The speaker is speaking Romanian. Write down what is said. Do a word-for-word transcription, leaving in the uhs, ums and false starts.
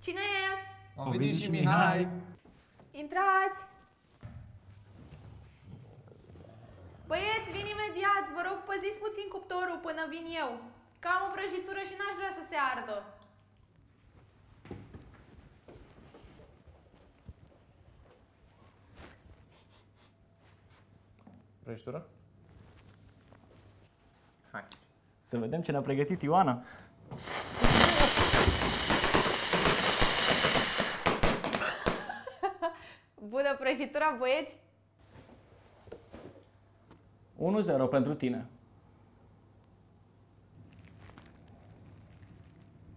Cine e? Ovidiu și Mihai. Intrați! Băieți, vin imediat, vă rog păziți puțin cuptorul până vin eu. Că am o prăjitură și n-aș vrea să se ardă. Prăjitură? Hai. Să vedem ce ne-a pregătit Ioana. Bună prăjitura, băieți! unu zero pentru tine.